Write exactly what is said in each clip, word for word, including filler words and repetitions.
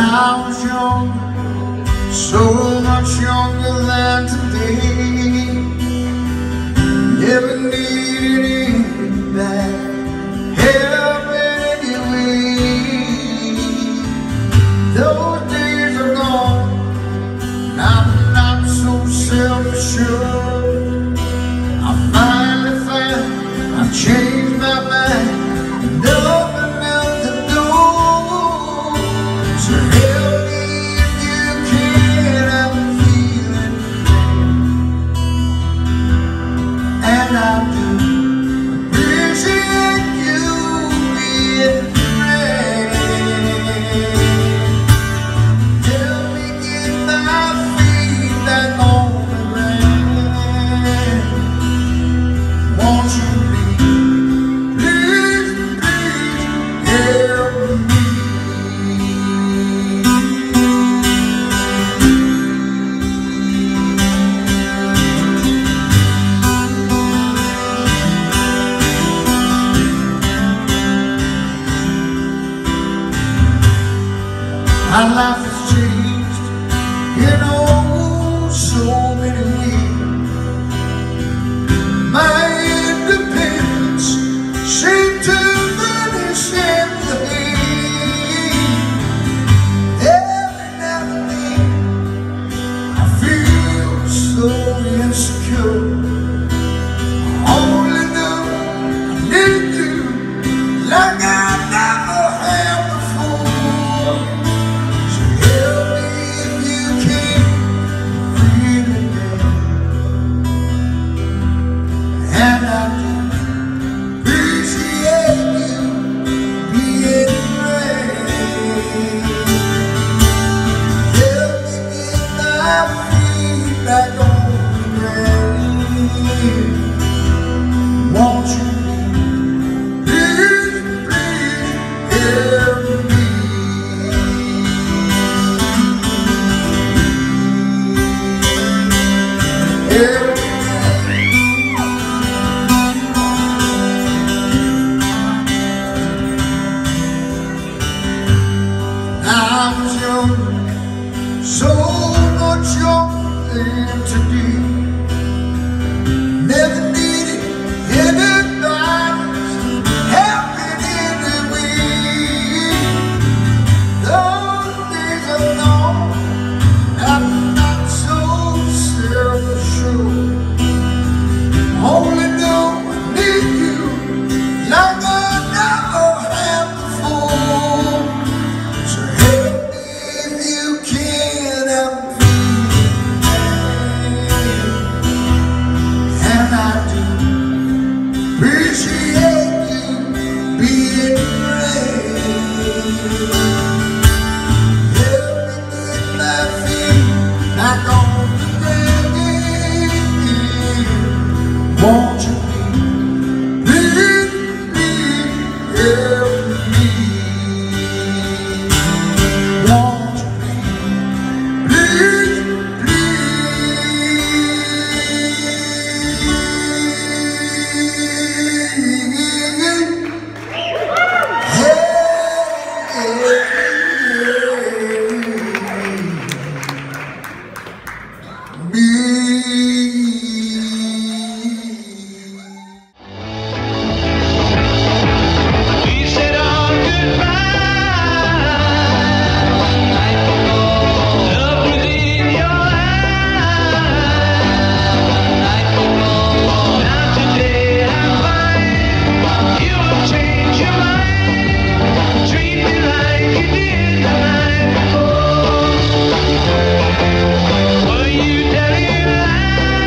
I was young, so much younger than today. Never needed that help anyway. Those days are gone, and I'm not so self-assured. I finally found I've changed my mind, nothing else to do. So help me if you can, I'm feeling pain, and I do appreciate you being brave. Help me get my feet back on the ground. Won't you please, please, please help me? My life has changed in oh so many ways. My independence seemed to vanish in the haze. Every now and then I feel so insecure. I only know I need you like I never have before. So help me if you can, feel again. And I do appreciate you being brave. Help me get my feet back on the ground. Won't you please, please help me? Help me. I was young, so much younger than today. Never needed anybody's help in any way. Those days are gone, I'm not so self-assured. Only know I need you like I never have before. So help me if you can, I'm feeling pain, and I do appreciate you being brave. Help me get my feet back on the ground. Won't you please, please help me? Won't you please, please, please help me? Were you telling lies?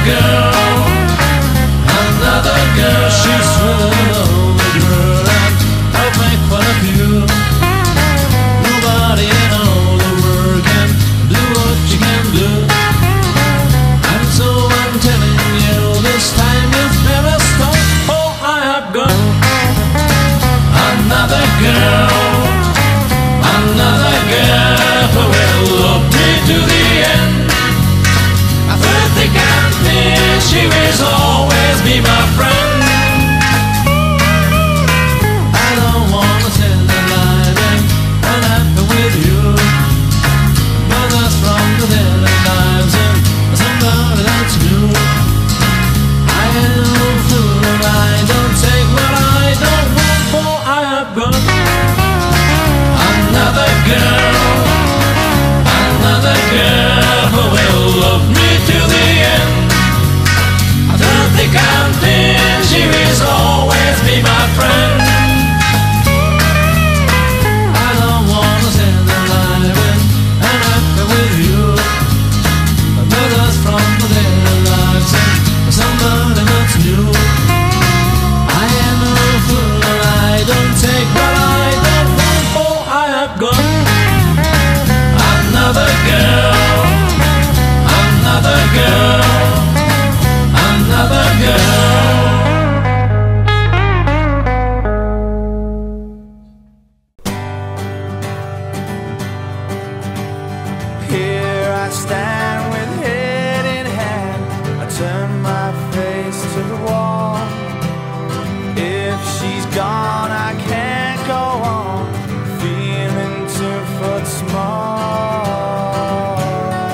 girl, another girl. She's thrilling all the girl, and I'll make fun of you. Nobody in all the world can do what you can do. And so I'm telling you, this time you've never stopped, for I have got another girl, another girl who will love me to the end. Through thick and thin, she will always be my friend. I don't wanna tell a lie, babe, what happened with you. But that's from the telling lives and somebody that's new. I am no fool and I don't take what I don't want, for I have got another girl, another girl who will love me to the end. I don't think I'm thin, she will always be my friend. I don't wanna tell a lie when I'm happy with you. But that's from the daily lives and somebody that's new. I am no fool and I don't take what I don't want, for I have got another girl, another girl, another girl. Here I stand with head in hand, I turn my face to the wall. If she's gone I can't go on, feeling two foot small.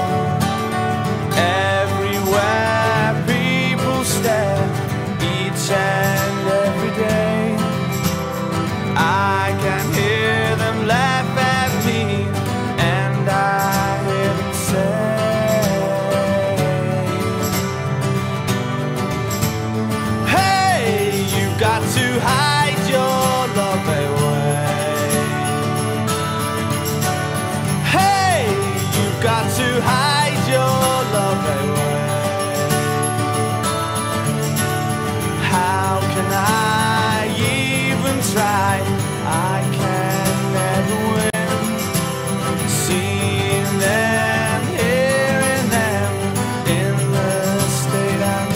Everywhere people stare, each and every day. I can hear them laugh at me, and I hear them say, hey, you've got to hide your love away. Hey, you've got to hide your love away. How can I even try? I can never win. Seeing them, hearing them in the state I'm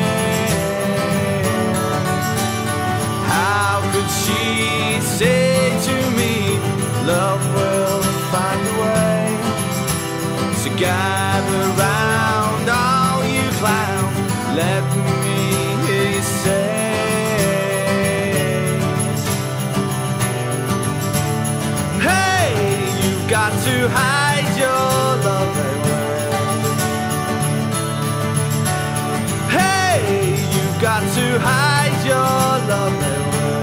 in. How could she say to me, love will find a way? So gather round, all you clown, let me hear you say, hey, you've got to hide your love away. Hey, you've got to hide your love away.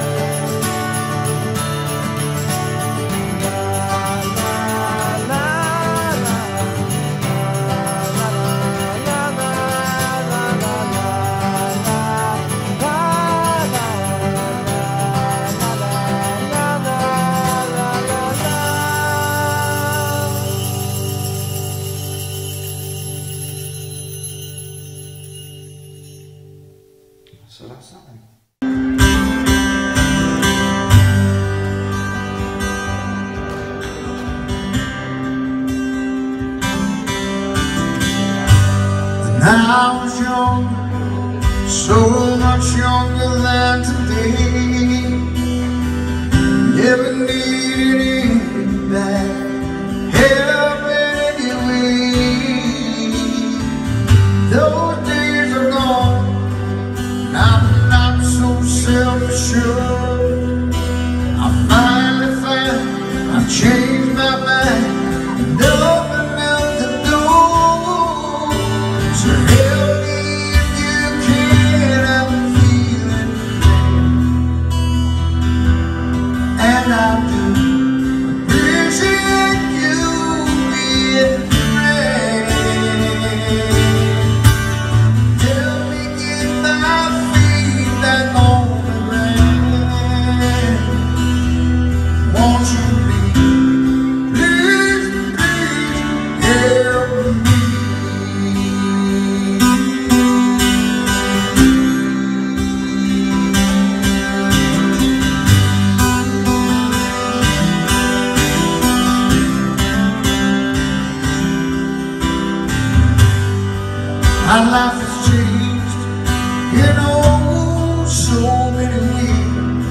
So that's something. When I was young, so much younger than today, never needed that help in any way. Those days are gone, I'm not so self-assured. I finally found I've changed my mind, nothing else to do. So help me if you can, I'm feeling and I do appreciate My life has changed in oh so many ways.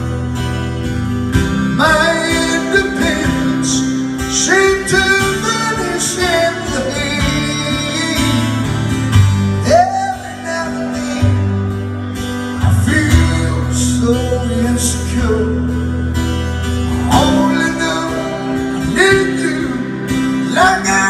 My independence seemed to vanish in the haze. Every now and then I feel so insecure. I only know I need you like I